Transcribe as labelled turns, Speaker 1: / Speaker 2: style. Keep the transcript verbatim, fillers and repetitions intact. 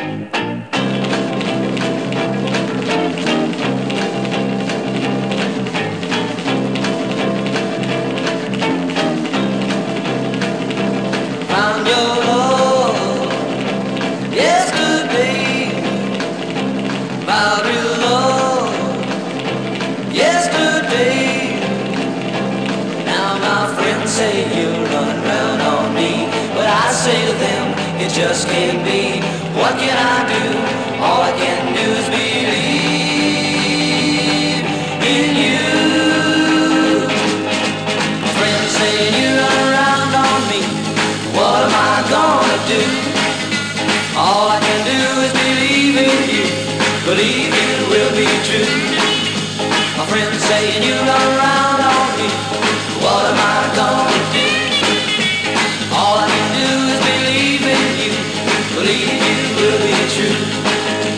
Speaker 1: Found your love yesterday, found real love yesterday. Now my friends say you run round on me, but I say to them, it just can't be. What can I do? All I can do is believe in you. My friends say you run around on me, what am I gonna do? All I can do is believe in you, believe it will be true. My friends saying you run around on me, what am I gonna do? All I can do is believe in you, believe you will be true.